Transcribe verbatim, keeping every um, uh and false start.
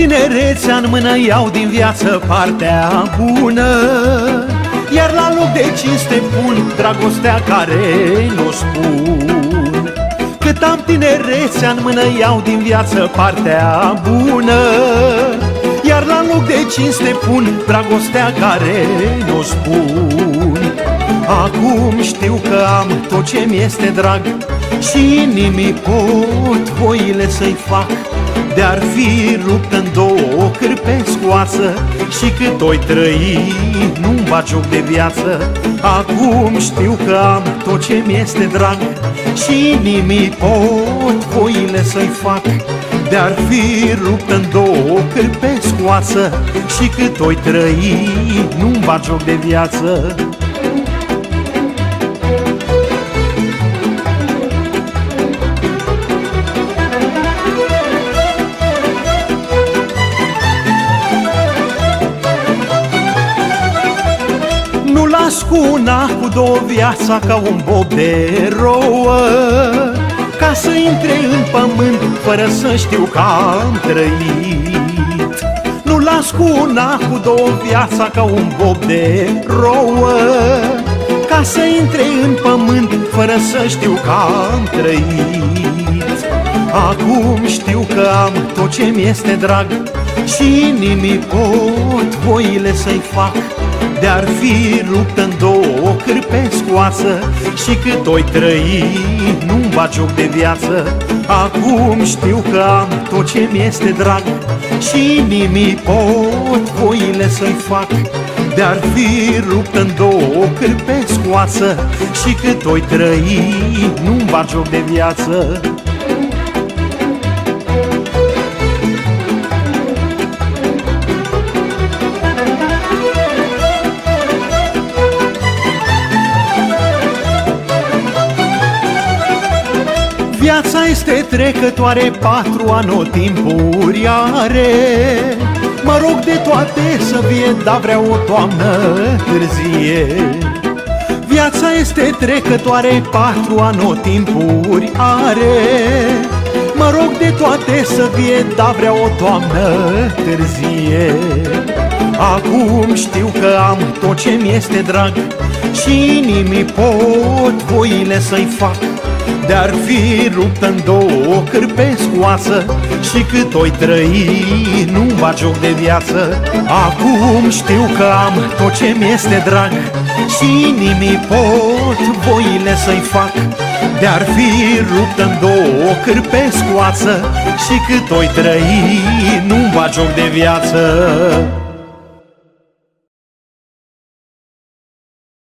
tinerețea în mână iau din viață partea bună, iar la loc de cinste pun dragostea care n-o spun. Cât am tinerețea în mână iau din viață partea bună, iar la loc de cinste pun dragostea care n-o spun. Acum știu că am tot ce mi-este drag și nimic pot voile să-i fac. De-ar fi rupt în două cârpe scoasă și cât o-i trăi nu-mi bat joc de viață. Acum știu că am tot ce mi-este drag și nimic pot voile să-i fac. De-ar fi rupt în două cârpe scoasă și cât o-i trăi nu-mi bat joc de viață. Nu las cu una, cu două viața ca un bob de rouă, ca să intre în pământ fără să știu că am trăit. Nu las cu una, cu două viața ca un bob de rouă, ca să intre în pământ fără să știu că am trăit. Acum știu că am tot ce mi-este drag și nimic pot voile să-i fac. De-ar fi rupt în două cârpe scoasă și cât o-i trăi nu-mi bat joc de viață. Acum știu că am tot ce mi-este drag și nimic pot voile să-i fac. De-ar fi rupt în două cârpe scoasă și cât o-i trăi nu-mi bat joc de viață. Viața este trecătoare, patru anotimpuri are. Mă rog de toate să vie, dar vreau o toamnă târzie. Viața este trecătoare, patru anotimpuri are. Mă rog de toate să vie, dar vreau o toamnă târzie. Acum știu că am tot ce mi-este drag și nimic pot voile să-i fac. De-ar fi rupt în două cârpe scoasă și cât o-i trăi nu-mi bat joc de viață. Acum știu că am tot ce mi-este drag și nimic pot voile să-i fac. De-ar fi rupt în două cârpe scoasă și cât o-i trăi nu-mi bat joc de viață.